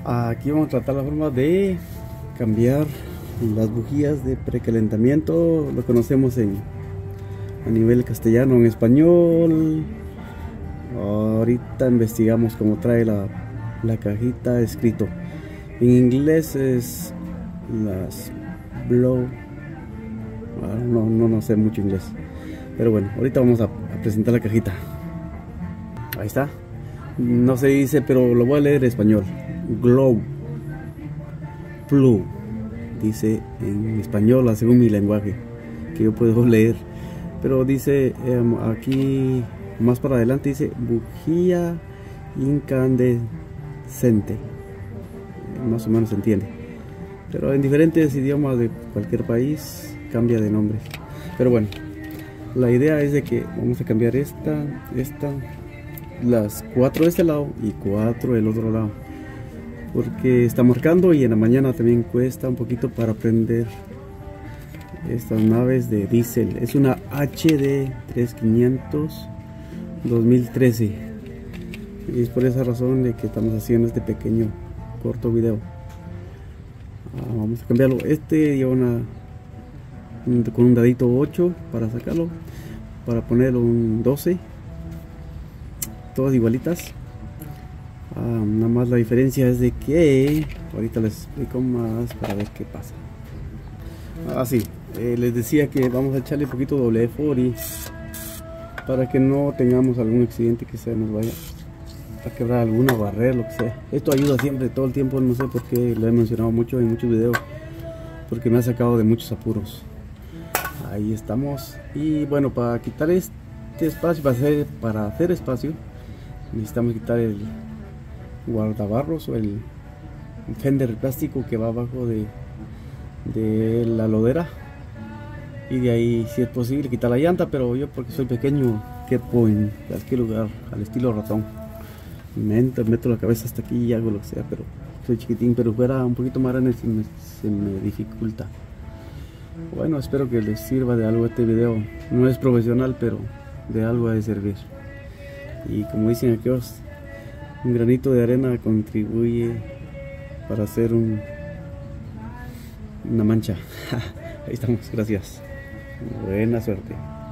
Aquí vamos a tratar la forma de cambiar las bujías de precalentamiento. Lo conocemos a nivel castellano, en español. Ahorita investigamos cómo trae la cajita escrito. En inglés es las blow. No sé mucho inglés. Pero bueno, ahorita vamos a presentar la cajita. Ahí está. No se dice, pero lo voy a leer en español. Glow. Blue. Dice en español, según mi lenguaje, que yo puedo leer. Pero dice aquí, más para adelante, dice bujía incandescente. Más o menos se entiende. Pero en diferentes idiomas de cualquier país cambia de nombre. Pero bueno, la idea es de que vamos a cambiar las 4 de este lado y 4 del otro lado, porque está marcando y en la mañana también cuesta un poquito para prender estas naves de diésel. Es una HD 3500 2013 y es por esa razón de que estamos haciendo este pequeño corto video. Vamos a cambiarlo. Este lleva con un dadito 8 para sacarlo, para ponerlo un 12, todas igualitas. Nada más la diferencia es de que ahorita les explico más para ver qué pasa. Sí, les decía que vamos a echarle un poquito de WD-40 para que no tengamos algún accidente que se nos vaya a quebrar alguna barrera, lo que sea. Esto ayuda siempre, todo el tiempo. No sé por qué lo he mencionado mucho en muchos videos, porque me ha sacado de muchos apuros. Ahí estamos. Y bueno, para quitar este espacio, para hacer espacio, necesitamos quitar el guardabarros o el fender plástico que va abajo de la lodera, y de ahí, si es posible, quitar la llanta. Pero yo, porque soy pequeño, quepo en cualquier lugar al estilo ratón. Meto la cabeza hasta aquí y hago lo que sea, pero soy chiquitín. Pero fuera un poquito más grande se me dificulta. Bueno, espero que les sirva de algo este video. No es profesional, pero de algo ha de servir. Y como dicen aquí, un granito de arena contribuye para hacer una mancha. Ahí estamos, gracias. Buena suerte.